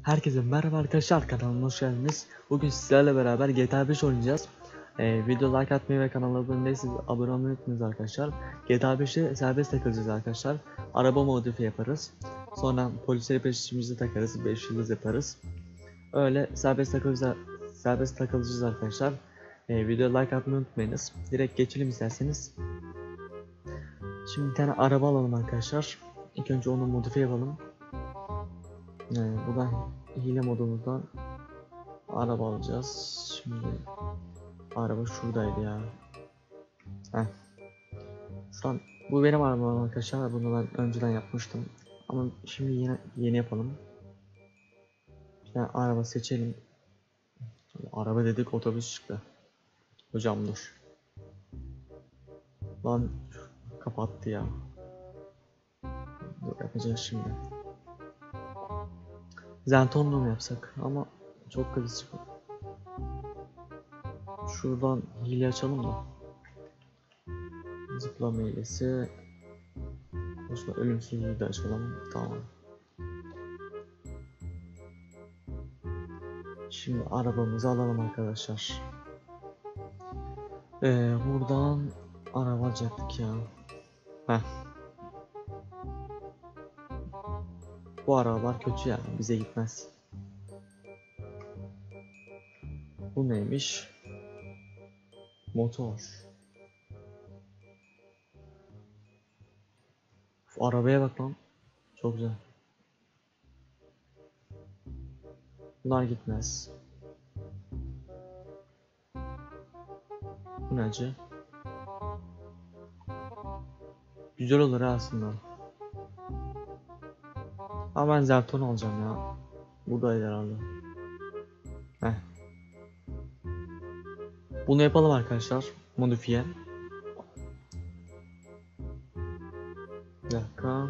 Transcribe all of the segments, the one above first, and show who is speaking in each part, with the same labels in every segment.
Speaker 1: Herkese merhaba arkadaşlar, kanalıma hoş geldiniz. Bugün sizlerle beraber GTA 5 oynayacağız. Video like atmayı ve kanala abone değilseniz abone olmayı unutmayınız arkadaşlar. GTA 5'te serbest takılacağız arkadaşlar. Araba modifiye yaparız. Sonra polisleri peşimize takarız, 5 yıldız yaparız. Öyle serbest takılacağız arkadaşlar. Video like atmayı unutmayınız. Direkt geçelim isterseniz. Şimdi bir tane araba alalım arkadaşlar. İlk önce onu modifiye yapalım. Buradan hile modumuzdan araba alacağız. Şimdi araba şuradaydı ya. Şu an bu benim arabam arkadaşlar. Bunu ben önceden yapmıştım. Ama şimdi yeni yapalım. Bir tane araba seçelim. Araba dedik, otobüs çıktı. Hocam dur. Lan kapattı ya. Dur, yapacağız şimdi. Zentorno mu yapsak? Ama çok klasik. Şuradan hile açalım da. Zıplama hilesi. Aslında ölümsüzlüğü de açalım. Tamam. Şimdi arabamızı alalım arkadaşlar. Buradan araba alacaktık ya. Bu arabalar kötü yani, bize gitmez. Bu neymiş? Motor. Arabaya bak lan. Çok güzel. Bunlar gitmez. Bu ne acı? Güzel olur aslında. Ama ben Zerton alacağım ya. Buradaydı herhalde. Bunu yapalım arkadaşlar. Modifiye. Bir dakika.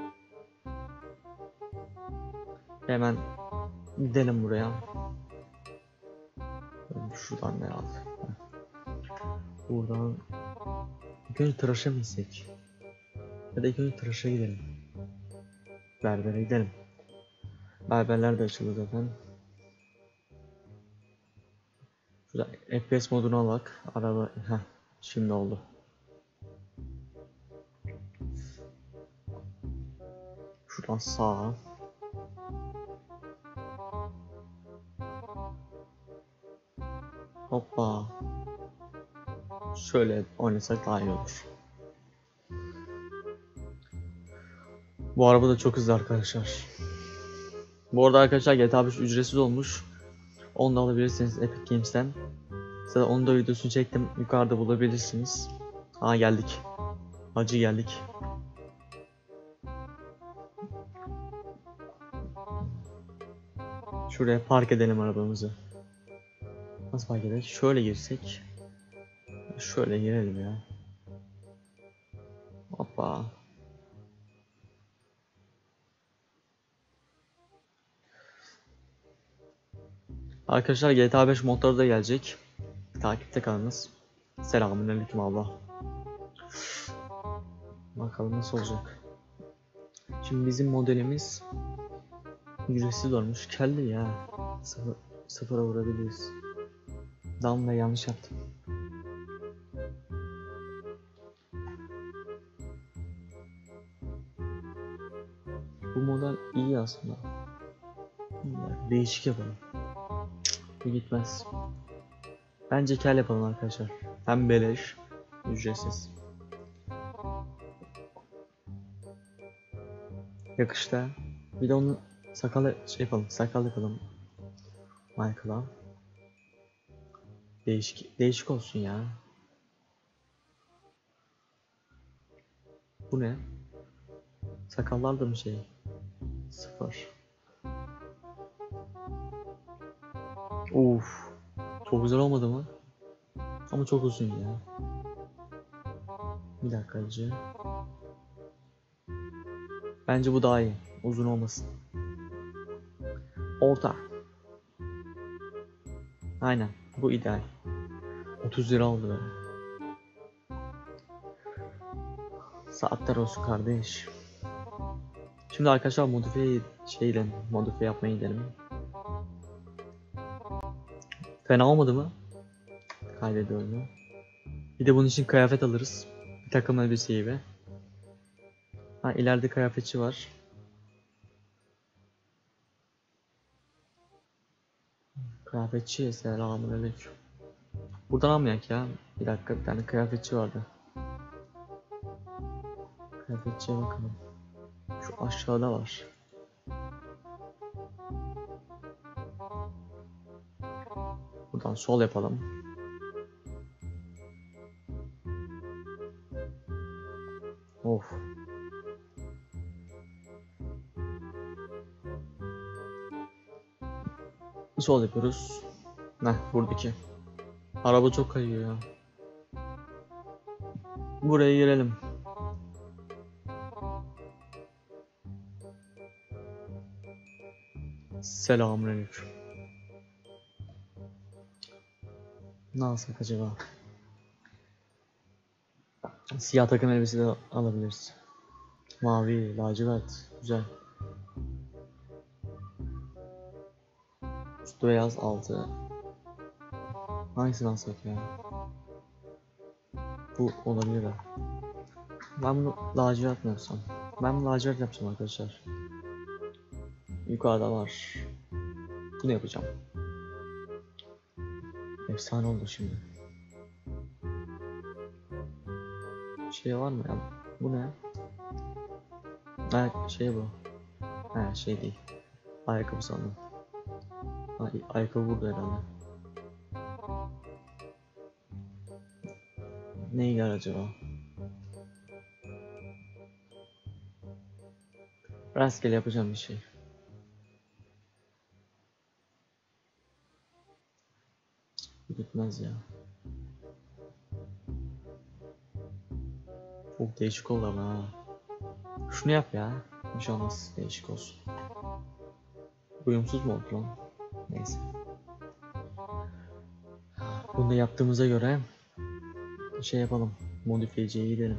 Speaker 1: Hemen gidelim buraya. Şuradan ne aldı? Buradan ilk önce tıraşa mı gitsek? Ya da ilk önce tıraşa gidelim. Berbere gidelim. Berberler de açıldı zaten. Şurada FPS modunu alak. Araba şimdi oldu. Şuradan sağa. Hoppa. Şöyle oynasak daha iyi olur. Bu araba da çok hızlı arkadaşlar. Bu arada arkadaşlar GTA 5 ücretsiz olmuş. Onu da alabilirsiniz Epic Games'ten. Zaten onun da videosunu çektim. Yukarıda bulabilirsiniz. Geldik. Hacı geldik. Şuraya park edelim arabamızı. Nasıl park edelim? Şöyle girsek. Şöyle girelim ya. Hoppa. Arkadaşlar GTA 5 modları da gelecek. Takipte kalınız. Selamünaleyküm abla. Bakalım nasıl olacak. Şimdi bizim modelimiz ücretsiz olmuş. Kelli ya. Sıfıra vurabiliriz. Damla yanlış yaptım. Bu model iyi aslında. Değişik yapalım. Bu gitmez. Bence kel yapalım arkadaşlar. Hem beleş, ücretsiz. Yakışta. Bir de onu sakalı yapalım. Sakal yapalım. Michael'a. Değişik olsun ya. Bu ne? Sakallar da mı şey? Sıfır. Uf. Çok güzel olmadı mı? Ama çok uzun ya. Bir dakika acı. Bence bu daha iyi. Uzun olmasın. Orta. Aynen. Bu ideal. 30 lira oldu böyle. Saatler olsun kardeş. Şimdi arkadaşlar modifiye yapmayı gidelim. Fena olmadı mı? Kaydediyor mu? Bir de bunun için kıyafet alırız. Bir takım elbise gibi. Ha, ileride kıyafetçi var. Kıyafetçi, selamünaleyküm. Buradan almayak ya. Bir dakika, bir tane kıyafetçi vardı. Kıyafetçiye bakalım. Şu aşağıda var. Buradan sol yapalım. Of. Sol yapıyoruz. Buradaki. Araba çok kayıyor ya. Buraya girelim. Selamünaleyküm. Ne alsak acaba? Siyah takım elbise de alabiliriz. Mavi, lacivert. Güzel. Üstü beyaz, altı. Hangisini alsak ya? Bu olabilir ha. Ben bunu lacivert mi yapsam? Ben bunu lacivert yapacağım arkadaşlar. Yukarıda var. Bunu yapacağım. Efsane oldu şimdi. Şey var mı ya? Bu ne? Ha, şey bu. Ha, şey değil. Ayakkabı sandım. Ha, ayakkabı burada herhalde. Ne giyer acaba? Rastgele yapacağım bir şey. Bitmez ya. Çok değişik oldu ama ha. Şunu yap ya. Bir şey olmaz. Değişik olsun. Uyumsuz mu oldu lan? Neyse. Bunu da yaptığımıza göre şey yapalım. Modifiyeciye gidelim.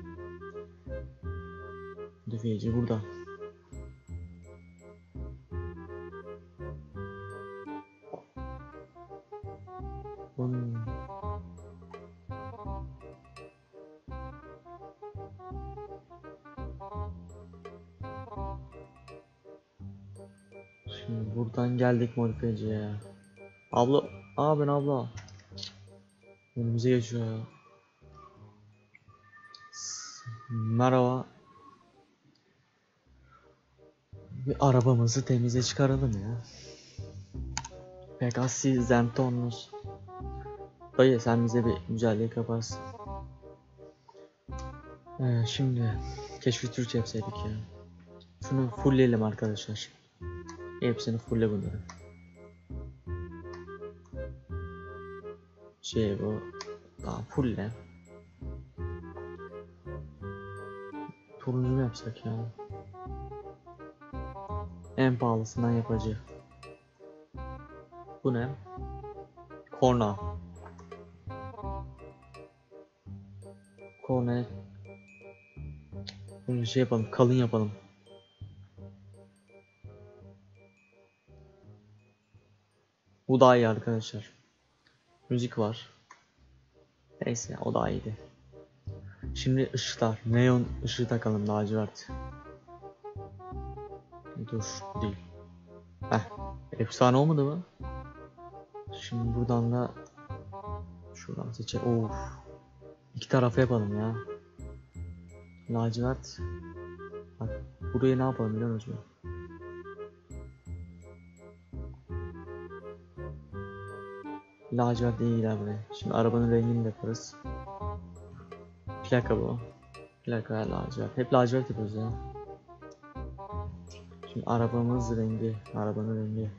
Speaker 1: Modifiyeci burada. Şimdi buradan geldik modifiyeciye. Abla, ben abla. Önümüze geçiyor ya. Merhaba. Bir arabamızı temize çıkaralım ya. Pegasi Zentonus. Dayı sen bize bir güzellik yaparsın. Şimdi keşke Türkçe yapsaydık ya. Şunu fullleyelim arkadaşlar. Hepsini fulle bunları. Bu. Daha fulle. Turuncu mu yapsak ya? En pahalısından yapacağız. Bu ne? Korna. Korna. Bunu şey yapalım, kalın yapalım. Bu daha iyi arkadaşlar. Müzik var. Neyse o daha iyiydi. Şimdi ışıklar. Neon ışığı takalım, lacivert. Dur değil. Efsane olmadı mı? Şimdi buradan da şuradan seçelim. Of. İki tarafa yapalım ya. Lacivert. Bak buraya ne yapalım biliyor musun? Lacivert iyi gider buraya. Şimdi arabanın rengini de yaparız. Plaka bu. Plaka lacivert. Hep lacivert yapıyoruz ya. Şimdi arabamız rengi. Arabanın rengi.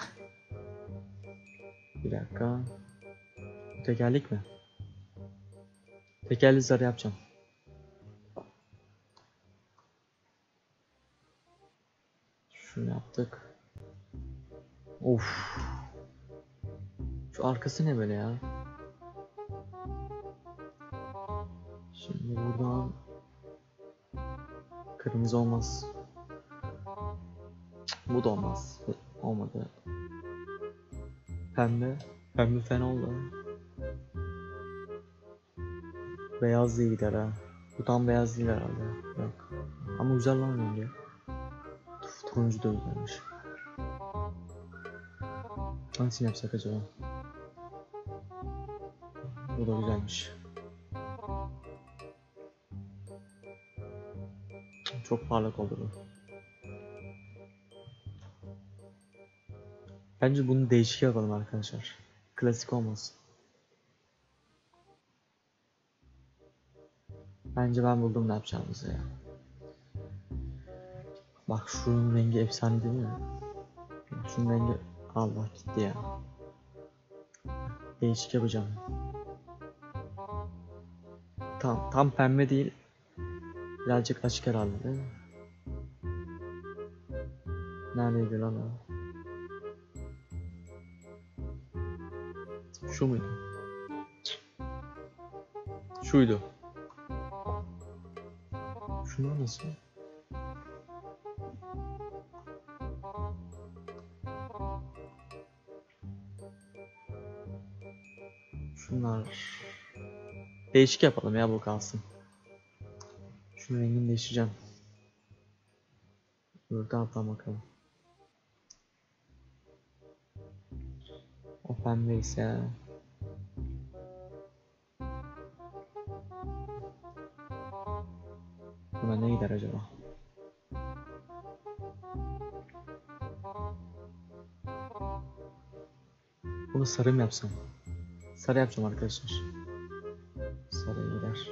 Speaker 1: Bir dakika. Tekerlek mi? Tekerli sarı yapacağım. Şunu yaptık. Of. Şu arkası ne böyle ya? Şimdi buradan kırmızı olmaz. Bu da olmaz. Olmadı. Pembe. Pembe fena oldu. Beyaz değil gider ha. Bu tam beyaz değil herhalde. Yok. Ama güzel lan rengi. Turuncu da güzelmiş. Hangisini yapsak acaba? Bu da güzelmiş. Çok parlak oldu bu. Bence bunu değişik yapalım arkadaşlar. Klasik olmasın. Bence ben buldum ne yapacağımızı ya. Bak şunun rengi efsane değil mi? Şunun rengi Allah gitti ya. Değişik yapacağım. Tam pembe değil. Birazcık açık herhalde değil mi? Neredeydi lan o? Şu muydu? Şuydu. Şunlar nasıl? Şunlar değişik yapalım ya, bu kalsın. Şunun rengini değiştireceğim. Buradan bakalım. O pembe ise buna ne gider acaba? Bunu sarı mı yapsam? Sarı yapacağım arkadaşlar. Sarı gider.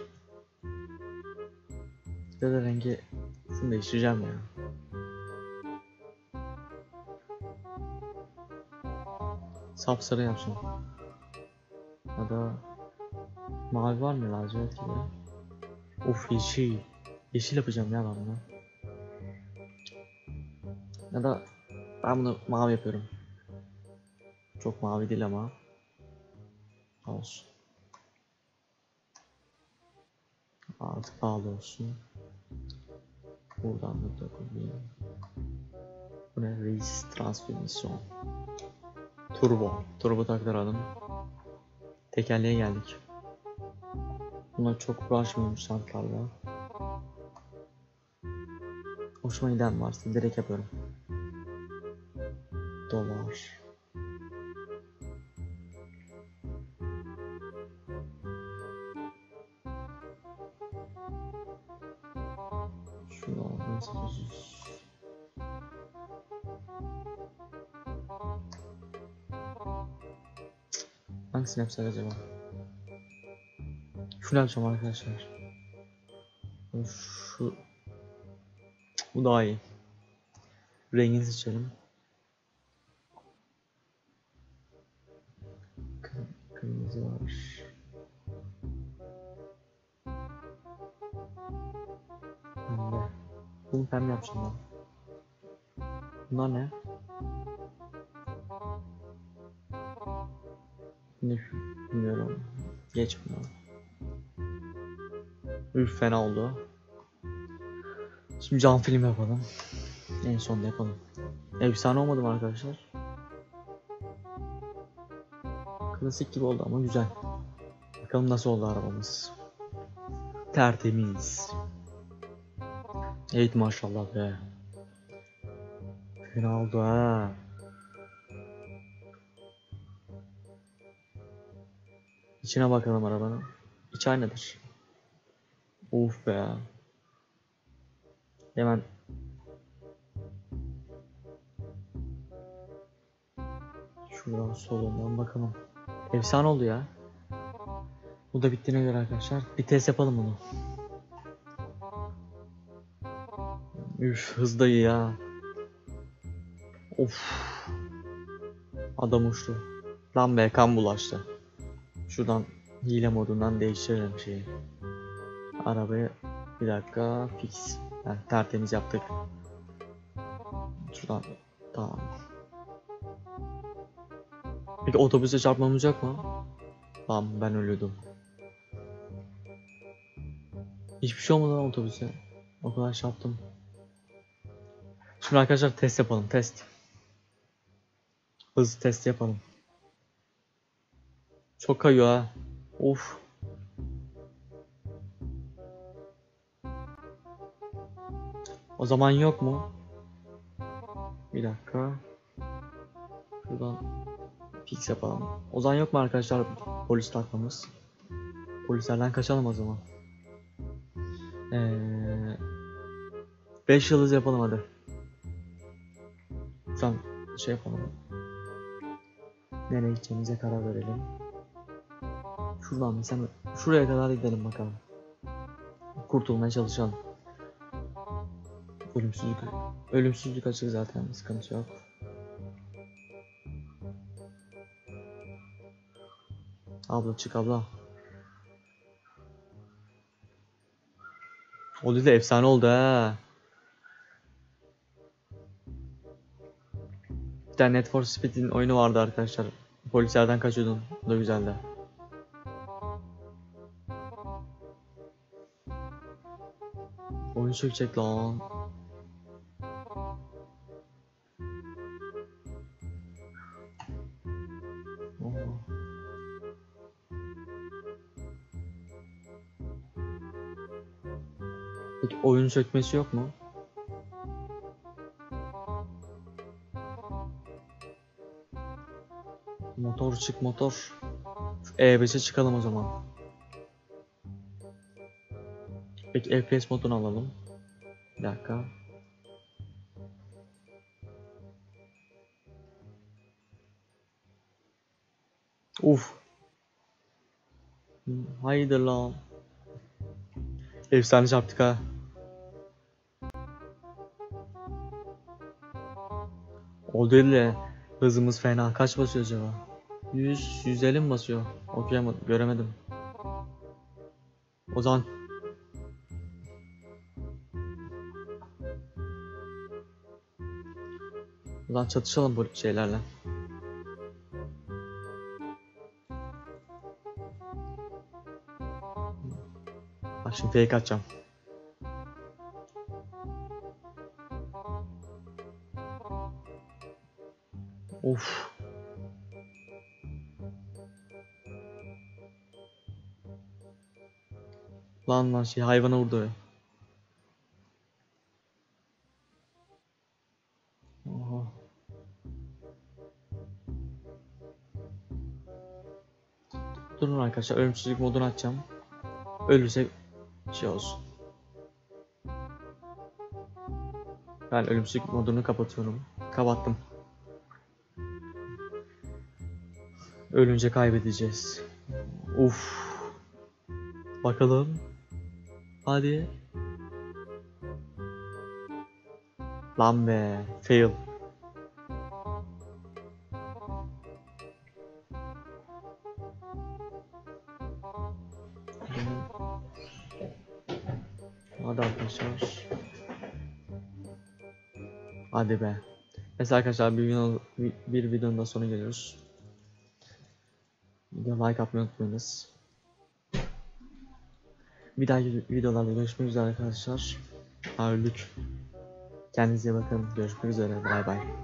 Speaker 1: Ya da rengi şunu değiştireceğim ya. Sapsarı yapacağım. Ya da mavi var mı, lacivert gibi? Of, yeşil. Yeşil yapacağım ya ben bunu. Ya da ben bunu mavi yapıyorum. Çok mavi değil ama olsun. Artık pahalı olsun. Buradan da takılayım. Bu ne? Race transformasyon. Turbo taktıralım. Tekerleğe geldik. Buna çok uğraşmıyorum şartlarla. Hoşuma giden varsa direkt yapıyorum. Dolar. Şunu aldım 800. Hangisini yapsak acaba? Şunu yapacağım arkadaşlar. Şu. Bu daha iyi. Rengini seçelim. Kırmızı var. Pembe. Bunu pembe yapacağım ben. Bunlar ne? Ne bilmiyorum. Geç bunu. Üf, fena oldu. Şimdi cam film yapalım. En sonunda yapalım. Efsane olmadı mı arkadaşlar? Klasik gibi oldu ama güzel. Bakalım nasıl oldu arabamız. Tertemiz. Evet, maşallah be. Fena oldu ha. İçine bakalım arabanın. İç aynadır. Uf be. Hemen şuradan solundan bakalım. Efsane oldu ya. Bu da bittiğine göre arkadaşlar bir test yapalım bunu. Üf, hızda iyi ya. Of. Adam uçtu. Lan be, kan bulaştı. Şuradan hile modundan değiştirelim şeyi. Arabayı bir dakika fix. Yani tertemiz yaptık. Şuradan tamam. Peki otobüse çarpmamız yok mu? Tamam, ben ölüyordum. Hiçbir şey olmadı lan otobüse. O kadar çarptım. Şimdi arkadaşlar test yapalım. Test. Hız testi yapalım. Çok kayıyor ha. Of. O zaman yok mu? Bir dakika. Şuradan fix yapalım. O zaman yok mu arkadaşlar polis takmamız? Polislerden kaçalım o zaman. 5 yıldız yapalım hadi. Şuradan şey yapalım. Nereye gideceğimize karar verelim. Şuradan mesela şuraya kadar gidelim bakalım. Kurtulmaya çalışalım. Ölümsüzlük açık zaten, sıkıntı yok. Abla çık abla. O dizi efsane oldu ha. Bir tane Need for Speed'in oyunu vardı arkadaşlar. Polislerden kaçıyordun. Bu da güzeldi. Oyun çökecek lan. Oh. Peki oyun çökmesi yok mu? Motor çık motor. Şu E5'e çıkalım o zaman. Peki FPS modunu alalım. Bir dakika. Uf. Haydi lan. Efsane çarptık ha. O değil de hızımız fena. Kaç basıyor acaba? 150 mi basıyor? Okuyamadım, göremedim. O zaman çatışalım bu şeylerle. Bak şimdi fake atacağım. Of. Lan şey hayvana vurdu. Oha. Durun arkadaşlar, ölümsüzlük modunu açacağım. Ölürse şey olsun. Ben ölümsüzlük modunu kapatıyorum. Kapattım. Ölünce kaybedeceğiz. Uf. Bakalım. Hadi. Lan be. Fail. Hadi arkadaşlar. Hadi be. Mesela arkadaşlar bir videonun da sonuna geliyoruz. Video like atmayı unutmayınız. Bir dahaki videolarda görüşmek üzere arkadaşlar. Öldük. Kendinize iyi bakın. Görüşmek üzere. Bay bay.